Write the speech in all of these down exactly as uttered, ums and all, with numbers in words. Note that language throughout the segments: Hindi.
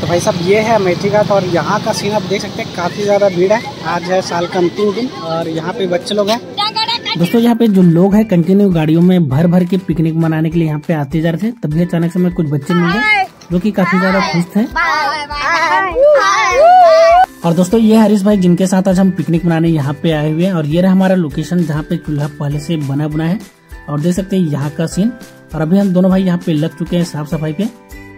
तो भाई साहब ये है अमेठी घाट और यहाँ का सीन आप देख सकते हैं, काफ़ी ज़्यादा भीड़ है। आज है साल का अंतिम दिन और यहाँ पे बच्चे लोग हैं। दोस्तों यहाँ पे जो लोग हैं कंटिन्यू गाड़ियों में भर भर के पिकनिक मनाने के लिए यहाँ पे आते जा रहे थे, तभी अचानक से मैं कुछ बच्चे मिल गए जो कि काफी ज्यादा खुश थे। और दोस्तों ये हरीश भाई जिनके साथ आज हम पिकनिक मनाने यहाँ पे आए हुए हैं और ये रहा हमारा लोकेशन जहाँ पे चूल्हा पहले से बना बना है और देख सकते हैं यहाँ का सीन। और अभी हम दोनों भाई यहाँ पे लग चुके हैं साफ सफाई पे।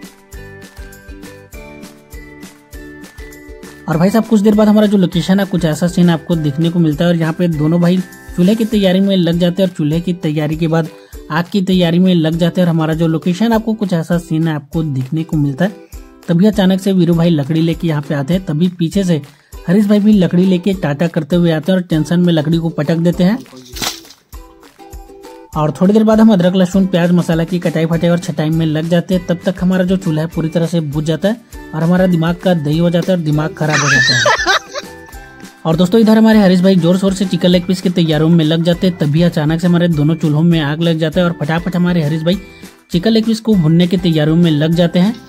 और भाई साहब कुछ देर बाद हमारा जो लोकेशन है कुछ ऐसा सीन आपको देखने को मिलता है और यहाँ पे दोनों भाई चूल्हे की तैयारी में लग जाते हैं और चूल्हे की तैयारी के बाद आग की तैयारी में लग जाते हैं और हमारा जो लोकेशन आपको कुछ ऐसा सीन है आपको दिखने को मिलता है। तभी अचानक से वीरू भाई लकड़ी लेके यहाँ पे आते हैं, तभी पीछे से हरीश भाई भी लकड़ी लेके टाटा करते हुए आते हैं और टेंशन में लकड़ी को पटक देते हैं। और थोड़ी देर बाद हम अदरक लहसुन प्याज मसाला की कटाई फटाई और छटाई में लग जाते हैं। तब तक हमारा जो चूल्हा है पूरी तरह से बुझ जाता है और हमारा दिमाग का दही हो जाता है और दिमाग खराब हो जाता है। और दोस्तों इधर हमारे हरीश भाई जोर शोर से चिकन लेग पीस की तैयारियों में लग जाते हैं, तभी अचानक से हमारे दोनों चूल्हों में आग लग जाता है और फटाफट हमारे हरीश भाई चिकन लेग पीस को भुनने की तैयारियों में लग जाते हैं।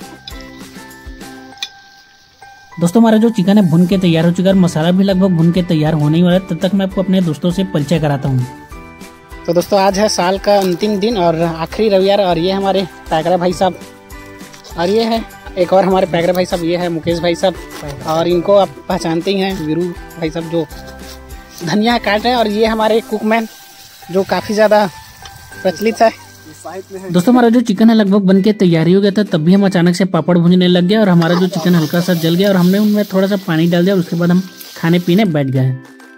दोस्तों हमारा जो चिकन है भुन के तैयार हो चुका है, मसाला भी लगभग भुन के तैयार होने ही वाला है। तब तक मैं आपको अपने दोस्तों से परिचय कराता हूँ। तो दोस्तों आज है साल का अंतिम दिन और आखिरी रविवार और ये हमारे पैकरा भाई साहब और ये है एक और हमारे पैकरा भाई साहब, ये है मुकेश भाई साहब और इनको आप पहचानते ही हैं वीरू भाई साहब जो धनिया काट रहे हैं। और ये हमारे कुकमैन जो काफ़ी ज़्यादा प्रचलित है। दोस्तों हमारा जो चिकन है लगभग बन के तैयारी हो गया था, तभी हम अचानक से पापड़ भूनने लग गए और हमारा जो चिकन हल्का सा जल गया और हमने उनमें थोड़ा सा पानी डाल दिया और उसके बाद हम खाने पीने बैठ गए।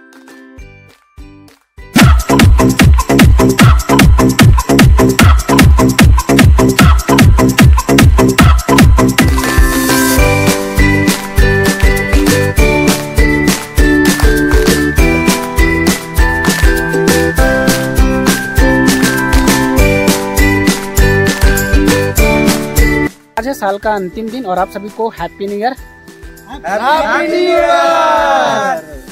आज है साल का अंतिम दिन और आप सभी को happy new year. Happy new year.